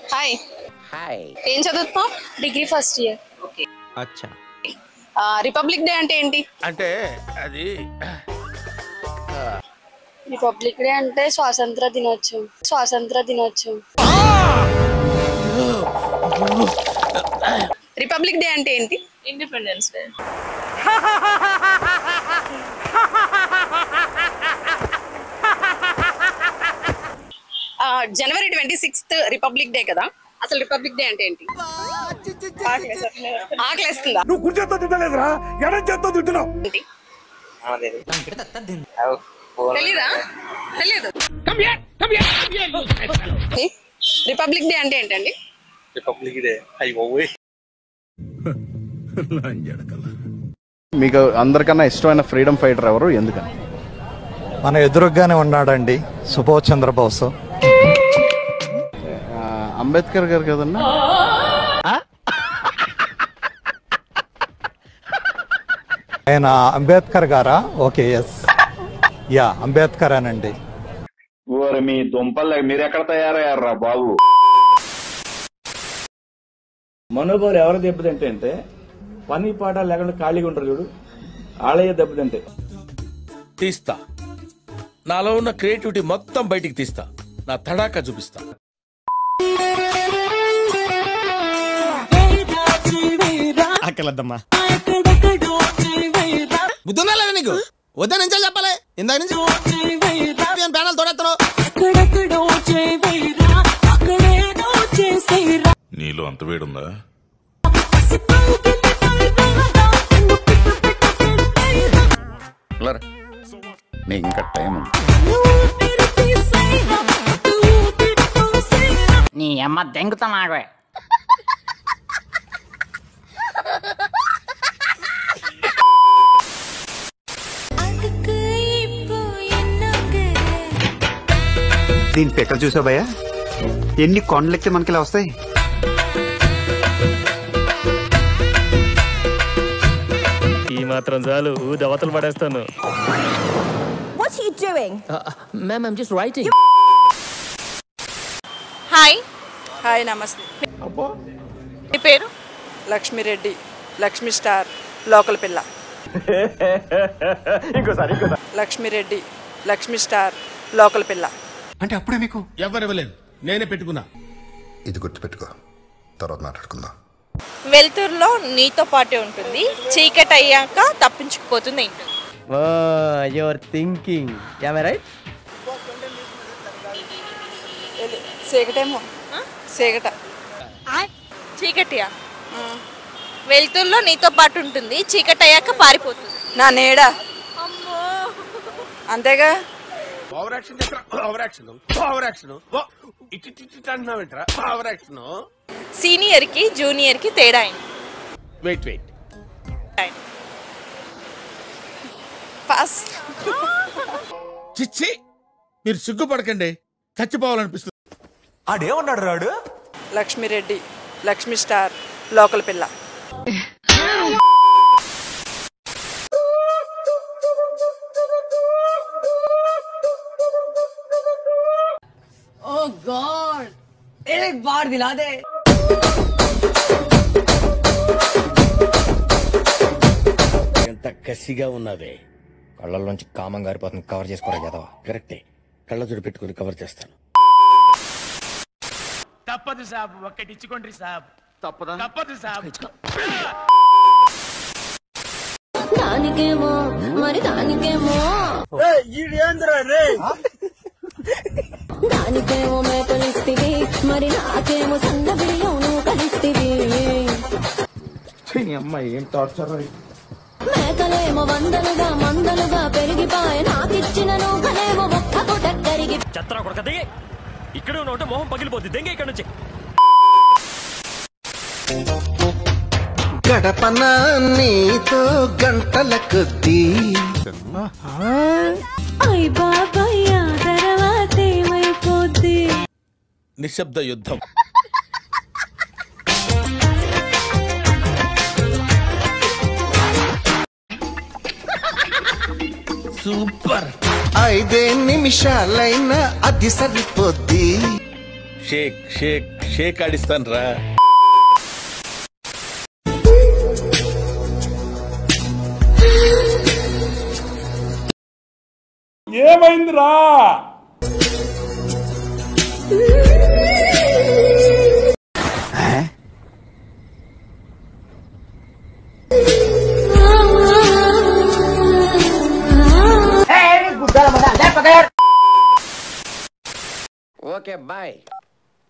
Hi. Hi. ఏం చదువుతున్నావు? Degree first year. Okay. అచ్చా. రిపబ్లిక్ డే అంటే ఏంటి? అంటే అది రిపబ్లిక్ డే అంటే స్వాతంత్ర దినోత్సవం. రిపబ్లిక్ డే అంటే ఏంటి? Independence day. జనవరి 26th రిపబ్లిక్ డే కదా, అసలు రిపబ్లిక్ డే అంటే ఏంటి? ఆకలేస్తుందా? నువ్వు కుడి చేత్తో తింటలేదురా, ఎడం చేత్తో తింటున్నావు. తెలీదా? తెలియదు. రిపబ్లిక్ డే అంటే ఏంటండి? రిపబ్లిక్ డే అయ్యో మీకు అందరికన్నా ఇష్టమైన ఫ్రీడమ్ ఫైటర్ ఎవరు, ఎందుకని? మన ఎదురుగానే ఉన్నాడండి సుభాష్ చంద్రబోస్. అంబేద్కర్ గారు కదన్నా. ఆయన అంబేద్కర్ గారా? ఓకే, ఎస్, యా అంబేద్కర్ అనండి. మీ దుంపల్ మీరెక్కడ తయారయ్యారా బాబు? మనోబోలు ఎవరు దెబ్బతింటే అంటే పని పాట లేకుండా ఖాళీగా ఉంటారు చూడు, ఆలయ దెబ్బతింటే. తీస్తా, నాలో ఉన్న క్రియేటివిటీ మొత్తం బయటికి తీస్తా, నా తడాకా చూపిస్తా. అక్కలద్దమ్మా బుద్ధుందా లేదా నీకు? వద్దా నుంచి చెప్పాలి, ఇందాక నుంచి ప్యానల్ తోడెత్తను. నీలో అంత వేడుందా? నీకు ఇంకా టైం ఉంది. నీ అమ్మ దెంగుతున్నాడు. దీని పెక్క చూసా భయ్యా, ఎన్ని కొండలెక్కితే మనకి ఇలా వస్తాయి. ఈ మాత్రం చాలు, దవతలు పడేస్తాను. హాయ్. హాయ్, నమస్తే. మీ పేరు? లక్ష్మీరెడ్డి, లక్ష్మీ స్టార్, లోకల్ పిల్ల. లక్ష్మీరెడ్డి, లక్ష్మీ స్టార్, లోకల్ పిల్ల. అంటే అప్పుడే మీకు ఎవరివ్వలేదు, నేనే పెట్టుకున్నా. ఇది గుర్తుపెట్టుకో, తర్వాత మాట్లాడుకుందాం. వెలుతురులో నీతో పాటే ఉంటుంది, చీకటి అయ్యాక తప్పించుకుపోతుంది ఏంటి? Your thinking right. చీకటేమో, చీకట. చీకటియా? వెలుతురులో నీతో పాటు ఉంటుంది, చీకటి అయ్యాక పారిపోతుంది. నా నీడ. అంతేగా. ఓవర్ యాక్షన్ చేస్తా, ఓవర్ యాక్షన్, ఓవర్ యాక్షన్. ఇటు అంటున్నావేంట్రా, ఓవర్ యాక్షన్. సీనియర్ కి జూనియర్ కి తేడా ఏంటి? Wait wait, pass. చిచ్చి, మీరు సిగ్గుపడకండి, చచ్చిపోవాలనిపిస్తుంది. ఆడేమన్నాడు రాడు? లక్ష్మీరెడ్డి, లక్ష్మీ స్టార్, లోకల్ పిల్ల. ఓ గాడ్, एक बार दिला दे. ఎంత కసిగా ఉన్నదే, కళ్ళల్లోంచి కామం గారిపోతుంది. కవర్ చేసుకోరా కదా? కరెక్టే, కళ్ళజోడు పెట్టుకుని కవర్ చేస్తాను. తప్పదు సాబ్, ఒక్కటి ఇచ్చుకోండి సాబ్. తప్పదు సాబ్. దానికేమో మరి దానికేమో దానికేమో మేకలిస్తివి, మరి నాకేమో సన్న బియ్యం నువ్వు కలిస్తివి. అమ్మాయి ఏం టార్చర్. మేకలేమో వందలుగా మందలుగా పెరిగిపాయ, నాకిచ్చిన నూకలేమో ఒక్క పూట కరిగి. చత్రా కొడక దిగి, ఇక్కడ ఉంటే మొహం పగిలిపోద్ది. దెంగ ఇక్కడ నుంచి. గడపన నీతో గంటల కొద్దీ. అయ్ బాబాయ్, ఆ తర్వాత ఏమైపోద్ది? నిశ్శబ్ద యుద్ధం. సూపర్. 5 నిమిషాలైనా అది సరిపోద్ది. షేక్ షేక్ షేక్ ఆడిస్తాను రా. ఏమైందిరా? Okay bye.